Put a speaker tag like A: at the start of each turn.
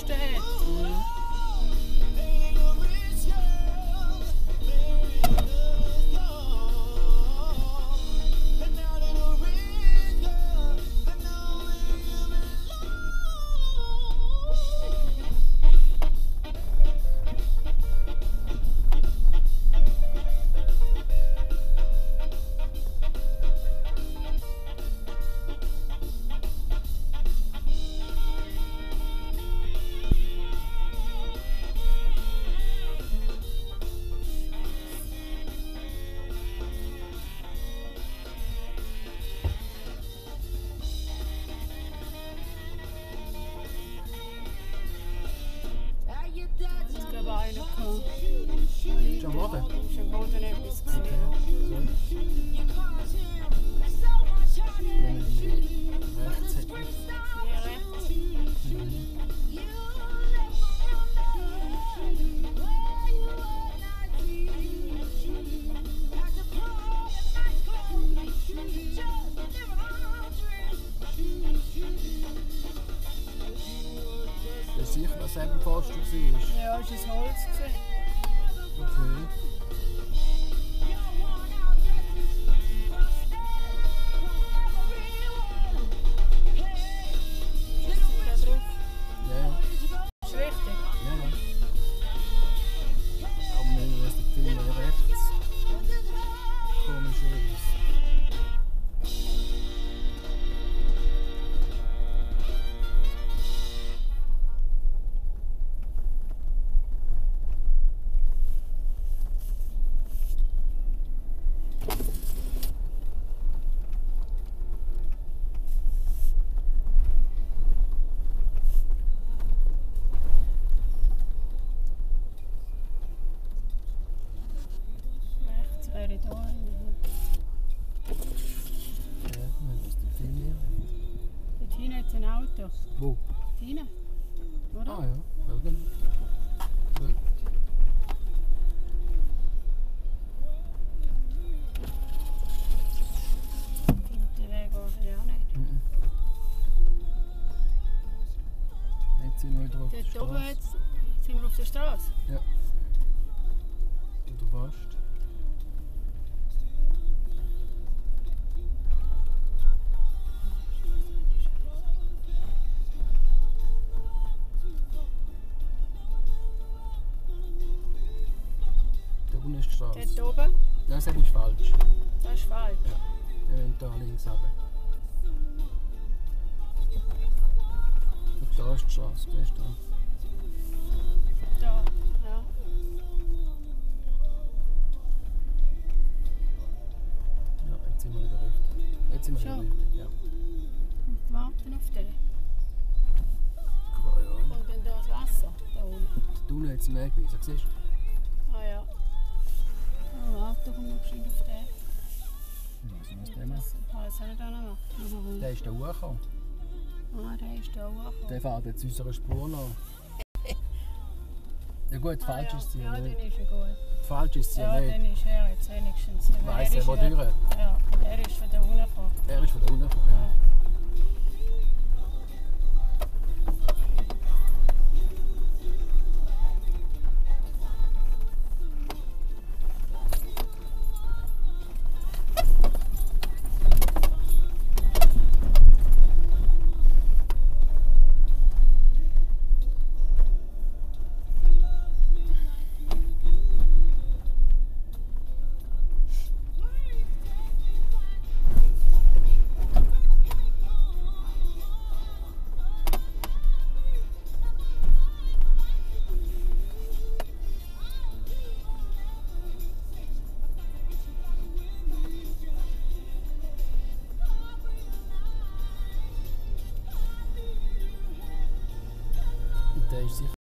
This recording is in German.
A: Kosten hat. Ich glaube einer gehabt.
B: Ist am Boden?
A: Ist am Boden etwas gesehen.
B: Wenn man die rechts hat.
A: Ja, rechts.
B: Das ist sicher, was eben Pfosten war.
A: Ja, ist ein Holz gesehen.
B: Okay.
A: Ist da drauf?
B: Ja, ja.
A: Ist richtig.
B: Ja, ja. Aber wenn man die Finger rechts komischerweise.
A: Rechts wäre da.
B: Ja, wenn das die Finger.
A: Dort hinten hat es ein Auto.
B: Wo?
A: Dort hinten. Oder?
B: Ah ja, ja genau. Gut.
A: Den Weg oder ja nicht.
B: Mhm. Jetzt sind wir wieder auf der
A: Dort oben
B: Straße.
A: jetzt sind wir auf der Straße.
B: Ja. Oder fast. Da unten ist die Straße.
A: Dort oben,
B: Nein, das ist falsch.
A: das ist falsch.
B: Ja, wir wollen da links runter. Und da ist die Straße, siehst du?
A: Da, ja.
B: Ja, jetzt sind wir wieder richtig. Jetzt sind wir wieder
A: Schon?
B: richtig, ja.
A: Und warten auf den.
B: Ja.
A: Und dann da das Wasser, da unten.
B: Da unten hat es einen Wegweiser, siehst du?
A: Ah ja. Oh, warte, komm noch schnell auf den.
B: Was muss der machen?
A: Was soll ich da noch machen?
B: Der ist da hochgekommen.
A: Ah, der ist da hochgekommen.
B: Der fährt jetzt unserer Spur nach. Ja gut, falsch
A: ja.
B: ist sie
A: Ja,
B: ja
A: dann
B: nicht.
A: ist er gut.
B: Falsch ist sie
A: Ja,
B: ja
A: dann
B: nicht.
A: ist er jetzt wenigstens.
B: Weiss er, wo
A: ja,
B: durch?
A: ja, er ist von da unten gekommen.
B: Er ist von da unten gekommen. Ja. Der ist sicher